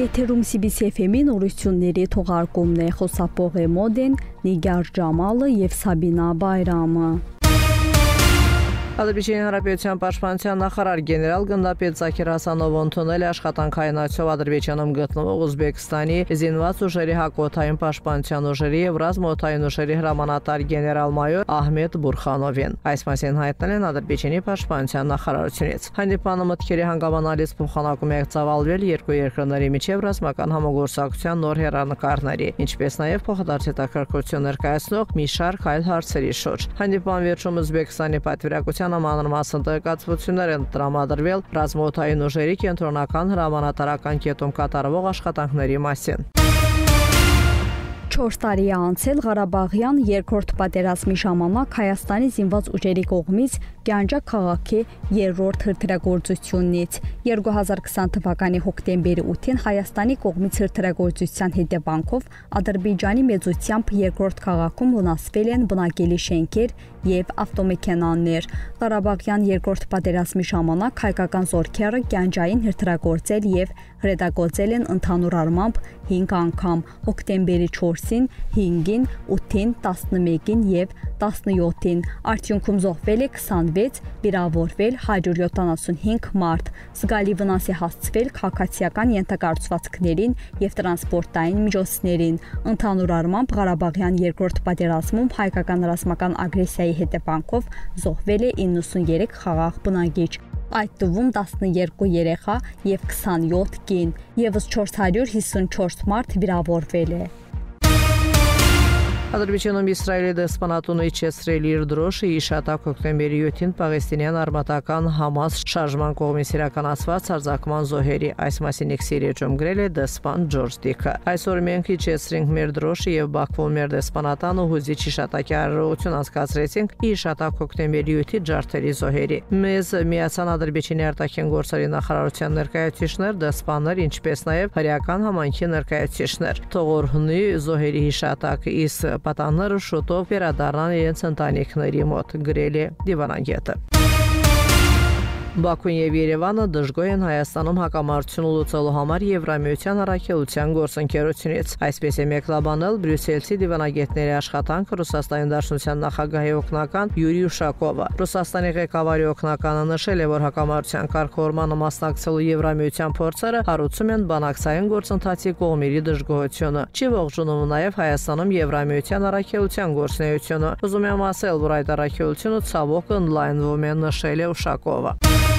Եթերում CBC FM-ի նորությունների թողարկումն է, խոսափող է Մոդեն, Նիգար Ջամալը եւ Սաբինա Բայրամը։ Ադրբեջանի Հանրապետության պաշտպանության նախարար գեներալ գնդապետ Զաքիր Հասանովը ընդունել է աշխատանքային այցով Ադրբեջանում գտնվող Ուզբեկստանի զինված ուժերի հակօդային պաշտպանության ուժերի եւ ռազմաօդային ուժերի հրամանատար գեներալ-մայոր Ահմեդ Բուրխանովին։ Այս մասին հայտնել են Ադրբեջանի պաշտպանության նախարարությունից։ Հանդիպանը մտքերի հանգամանալից փոխանակում է ծավալվել երկու երկրների միջև ռազմական համագործակցության նոր հեռանկարների, ինչպես նաեւ փոխադարձ հետաքրքրություն ներկայացնող մի շարք այլ հարցերի շուրջ։ Հանդիպան վերջում Ուզբեկստանի պատվիրակության մանրամասն տեղեկատվություններ են տրամադրվել ռազմաօդային ուժերի կենտրոնական հրամանատարական կետում կատարվող աշխատանքների մասին։ 4 տարի է անցել Ղարաբաղյան երկրորդ պատերազմի ժամանակ Հայաստանի զինված ուժերի կողմից Գանջա քաղաքի երրորդ հրթիռագործությունից։ 2020 թվականի հոկտեմբերի 8-ին Հայաստանի կողմից հրթիռագործության հետևանքով Ադրբեջանի մեծությամբ երկրորդ քաղաքում վնասվել են բնակելի շենքեր եւ ավտոմեքենաներ։ Ղարաբաղյան երկրորդ պատերազմի ժամանակ հայկական զորքերը Գանջային հրթիռագործել եւ հրետակոծել են ընդհանուր առմամբ 5 անգամ՝ հոկտեմբերի 4-ին, 5-ին, 8-ին, 11-ին եւ 17-ին։ Արդյունքում զոհվել է 26, վիրավորվել 175 մարդ։ Զգալի վնաս է հասցվել քաղաքացիական ենթակառուցվածքներին եւ տրանսպորտային միջոցներին։ Ընդհանուր առմամբ Ղարաբաղյան երկրորդ պատերազմում հայկական ռազմական ագրեսիայի հետևանքով զոհվել է 93 խաղաղ բնակիչ, այդ թվում 12 երեխա եւ 27 կին, եւս 454 մարդ վիրավորվել է։ Ադրբեջանում Իսրայելի դեսպանատունը իջեցրել իր դրոշը իշատակ հոկտեմբերի 7-ին Պաղեստինյան արմատական Համաս շարժման կողմից իրականացված հարձակման զոհերի։ Այս մասին X-ում գրել է դեսպան Ջորջ Դիքը։ Այսօր մենք իջեցրինք մեր դրոշը եւ Բաքվում մեր դեսպանատանը հուզիչ իշատակի արարողություն անցկացրեցինք իշատակ հոկտեմբերի 7-ի ջարդերի զոհերի։ Մեզ միացան Ադրբեջանի արտաքին գործերի նախարարության ներկայացուցիչներ, դեսպաններ, ինչպես նաեւ հրեական համայնքի ներկայացուցիչներ։ Թողորհնի զոհերի իշատակը պատանները շուտով վերադառնան իրենց ընտանիքների մոտ, գրել է դիվանագետը։ Բաքուն եւ Երևանը դժգոհ են Հայաստանում հակամարտությունը լուծելու համար Եվրամիության առաքելության գործընկերությունից։ Այսպես է մեկնաբանել Բրյուսելցի դիվանագետների աշխատանքը Ռուսաստանի Դաշնության նախագահի օգնական Յուրի Ուշակովը։ Ռուսաստանի ղեկավարի օգնականը նշել է, որ հակամարտության կարգավորմանը մասնակցելու Եվրամիության փորձերը հարուցում են բանակցային գործընթացի կողմերի դժգոհությունը։ Չի ողջունում նաեւ Հայաստանում Եվրամիության առաքելության գործունեությունը։ Ուզում եմ ասել, որ այդ առաքելությունը ցավոք ընդլայնվում է, նշել է Ուշակովը։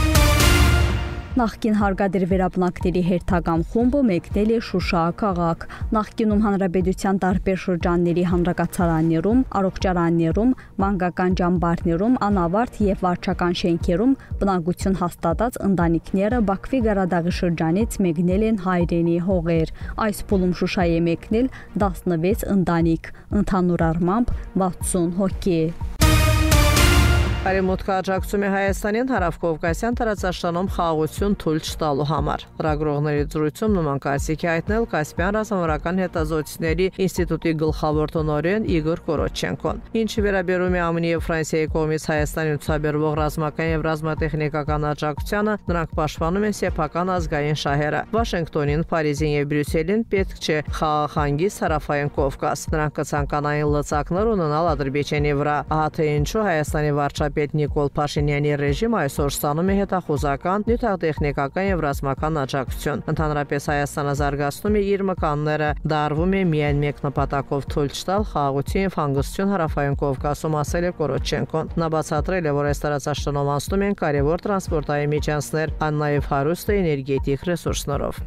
Նախկին հարգադիր վերապնակների հերթական խումբը մեկնել է Շուշա քաղաք։ Նախկինում հանրապետության տարբեր շրջանների հանրակացարաններում, առողջարաններում, մանկական ճամբարներում, անավարտ եւ վարչական շենքերում բնակություն հաստատած ընտանիքները Բաքվի Գարադաղի շրջանից մեկնել են հայրենի հողեր։ Այս փուլում Շուշայի է մեկնել 16 ընտանիք, ընդհանուր առմամբ 60 հոգի։ Արևմուտքը աջակցում է Հայաստանին Հարավկովկասյան տարածաշրջանում խաղաղություն թույլ չտալու համար։ Լրագրողների զրույցում նման կարծիք է հայտնել Կասպյան ռազմավարական հետազոտությունների ինստիտուտի գլխավոր տնօրեն Իգոր Կորոչենկոն։ Ինչի վերաբերում է ԱՄՆ-ի եւ Ֆրանսիայի կողմից Հայաստանին ցուցաբերվող ռազմական եւ ռազմատեխնիկական աջակցությանը, նրանք պաշտպանում են սեփական ազգային շահերը։ Վաշինգտոնին, Փարիզին եւ Բրյուսելին պետք չէ խաղաղ հարավային Կովկաս։ Նրանք կցանկանային լծակներ ունենալ Ադրբեջանի վրա։ Ահա թե ինչու Հայաստանի վարչապետ Նիկոլ Փաշինյանի ռեժիմը այսօր ստանում է հետախուզական, նյութատեխնիկական եւ ռազմական աջակցություն։ Ընդհանրապես Հայաստանը զարգացնում է իր մկանները, դարվում է միայն մեկ նպատակով թույլ չտալ խաղաղություն եւ հանգստություն հարավային Կովկասում, ասել է Կորոչենկոն։ Նա բացատրել է, որ այս տարածաշրջանում անցնում են կարևոր տրանսպորտային միջանցներ, այն նաեւ հարուստ է էներգետիկ ռեսուրսներով։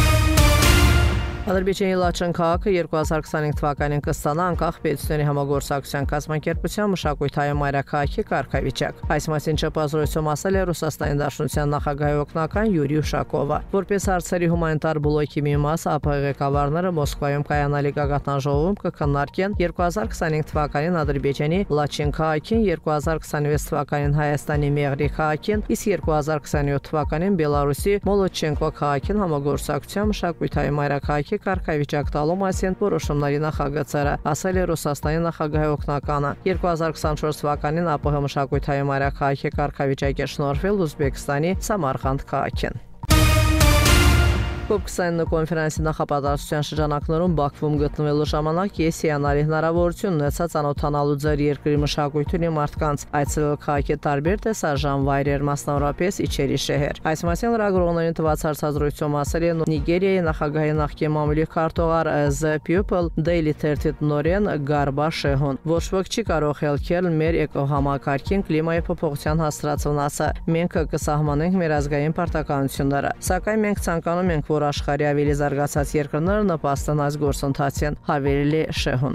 Ադրբեջանի Լաչեն քաղաքը 2025 թվականին կստանա անկախ պետությունների համագործակցության կազմակերպության մշակութային մայրաքաղաքի կարգավիճակ։ Այս մասին չպազրույցում ասել է Ռուսաստանի Դաշնության նախագահի օգնական Յուրի Ուշակովը։ Որպես հարցերի հումանիտար բլոկի մի մաս, ԱՊՀ ղեկավարները Մոսկվայում կայանալի գագաթնաժողովում կքննարկեն 2025 թվականին Ադրբեջանի Լաչեն քաղաքին, 2026 թվականին Հայաստանի Մեղրի քաղաքին, իսկ 2027 թվականին Բելարուսի Մոլոչենկո քաղաքին համագործակցության մշակութային մայրաքաղաքի կարգավիճակ տալու մասին որոշումների նախագծերը, ասել է Ռուսաստանի նախագահի օգնականը։ 2024 թվականին ԱՊՀ մշակութային մայրաքաղաքի կարգավիճակ է շնորհվել Ուզբեկստանի Սամարխանդ քաղաքին։ COP29 կոնֆերանսի նախապատրաստության շրջանակներում Բաքվում գտնվելու ժամանակ ես հիանալի հնարավորություն ունեցա ծանոթանալու ձեր երկրի մշակույթին ու մարդկանց, այցելել քաղաքի տարբեր տեսարժան վայրեր, մասնավորապես Իչերի շեհեր։ Այս մասին լրագրողներին տված հարցազրույցում ասել է Նիգերիայի նախագահի նախկին մամուլի քարտուղար The People Daily 30 տնօրեն Գարբա Շեհուն։ Ոչ ոք չի կարող helքել մեր էկոհամակարգին կլիմայի փոփոխության հասցրած վնասը։ Մենք կսահմանենք մեր ազգային պարտականությունները, սակայն մենք ցանկանում ենք, որ աշխարհի ավելի զարգացած երկրները նպաստեն այս գործընթացին, հավելել է Շեհուն։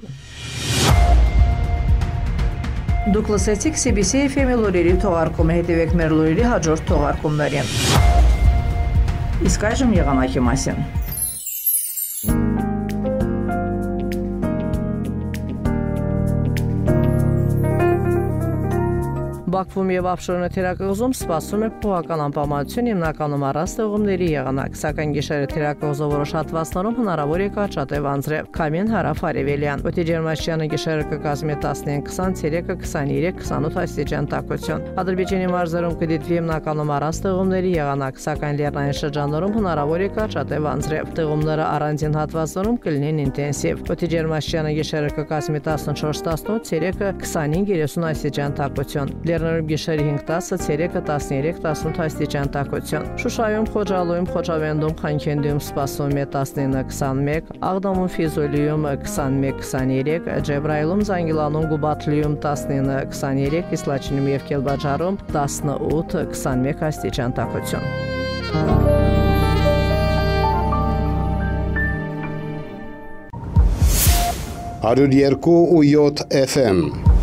Դուք լսեցիք CBC FM-ի լուրերի թողարկումը, հետևեք մեր լուրերի հաջորդ թողարկումներին։ Իսկ այժմ եղանակի մասին։ Բաքվում եւ Աբշերոնի թերակղզում սպասում է փոփոխական անպամատություն, հիմնականում առանց ձեղումների եղանակ, սակայն գիշերը թերակղզու որոշ հատվածներում հնարավոր է կարճատև անձրև, քամին հարավ-արևելյան։ Օդի ջերմաստիճանը գիշերը կկազմի 15-20, ցերեկը 23-28 աստիճան տաքություն։ Ադրբեջանի մարզերում կդիտվի հիմնականում առանց ձեղումների եղանակ, սակայն լեռնային շրջաններում հնարավոր է կարճատև անձրև։ Ձեղումները առանձին հատվածներում կլինեն ինտենսիվ։ Օդի ջերմաստիճանը գիշերը կկազմի 14-18, ցերեկը 25-30 աստիճան տաքություն։ Լեռներում գիշերը 5-10, ցերեկը 13-18 աստիճան տաքություն։ Շուշայում, Խոջալույում, Խոջավենդում, Խանքենդիում սպասվում է 19-21, Աղդամում, Ֆիզուլիում 21-23, Ջեբրայիլում, Զանգիլանում, Գուբաթլիում 19-23, Իսլաչինում եւ Կելբաջարում 18-21 աստիճան տաքություն։ 102.7 FM